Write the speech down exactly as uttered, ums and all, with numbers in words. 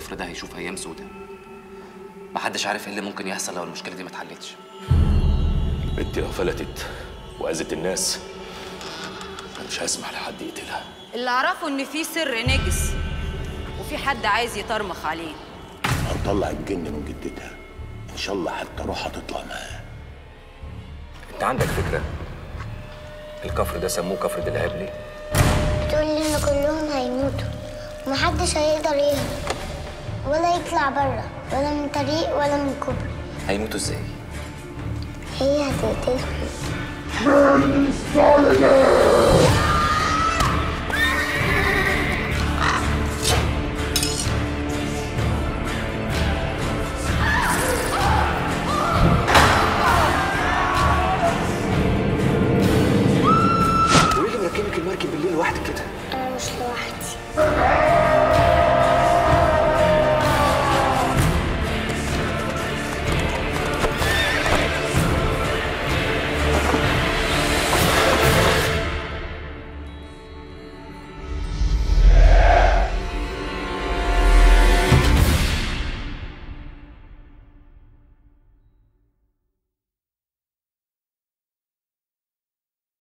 الكفر ده هيشوف ايام سودة. محدش عارف ايه اللي ممكن يحصل لو المشكله دي ما اتحلتش. بنتي لو فلتت واذت الناس انا مش هسمح لحد يقتلها. اللي اعرفه ان في سر نجس وفي حد عايز يطرمخ عليه. هنطلع الجن من جدتها ان شاء الله، حتى روحها تطلع معاها. انت عندك فكره الكفر ده سموه كفر دلهاب ليه؟ تقول لي ان كلهم هيموتوا ومحدش هيقدر يهرب ولا يطلع بره، ولا من طريق ولا من كوبري. هيموتوا ازاي؟ هي هتقتلهم.